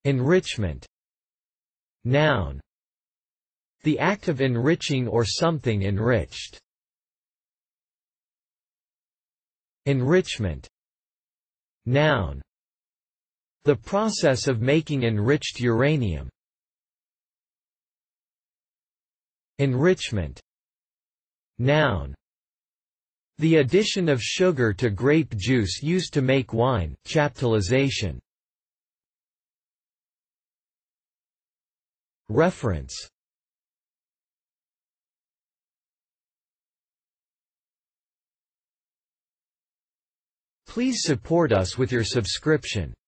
Enrichment. Noun. The act of enriching or something enriched. Enrichment. Noun. The process of making enriched uranium. Enrichment. Noun. The addition of sugar to grape juice used to make wine. Chaptalization. Reference. Please support us with your subscription.